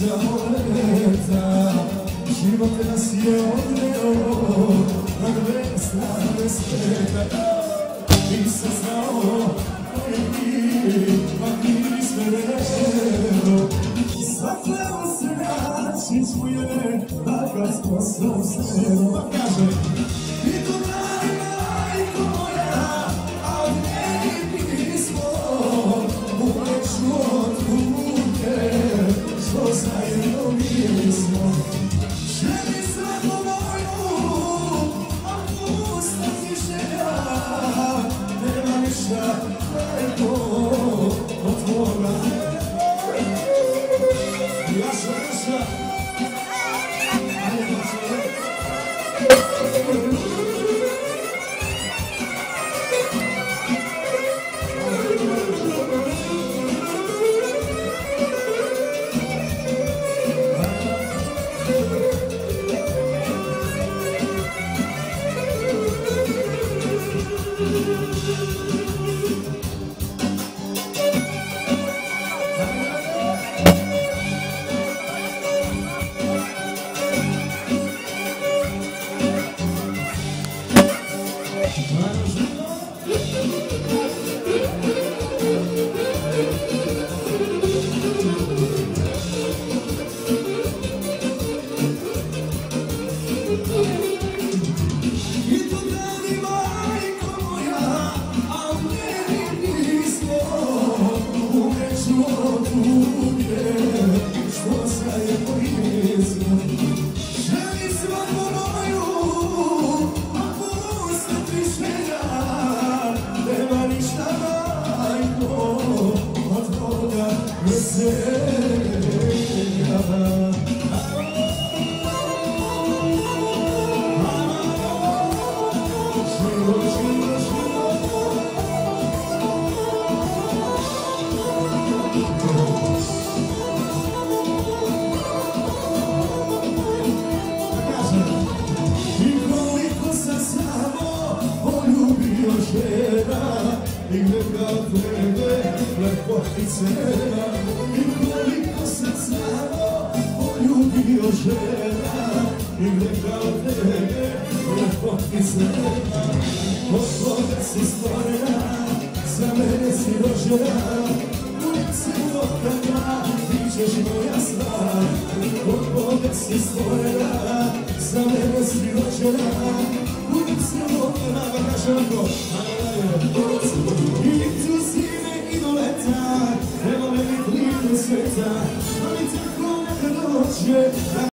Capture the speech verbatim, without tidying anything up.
samo leta, život nas je odneo na dve strane sveta. Nisam znao koji ti, pa ti sve vremeno. Zakleo se naći čuje, a kad smo sam sredom. Pa kaže, i to daj majko moja, a od njeni pismo, uleću od ruke, što zajedno mi smo. Želi svaku moju, a pusta ti želja, nema ništa lepo od tvoga. Jaša, jaša, ajde da se i neka tebe lepoticena, i koliko sam samo poljubio žena, i neka tebe lepoticena. Od koga si stvorena, za mene si rođena, uvijek si uvodana, ti ćeš moja stvar. Od koga si stvorena, za mene si rođena, uvijek si uvodana, pa kažem ko, i tu zime i do leta, evo meni kliru sveta, ali tako neka dođe.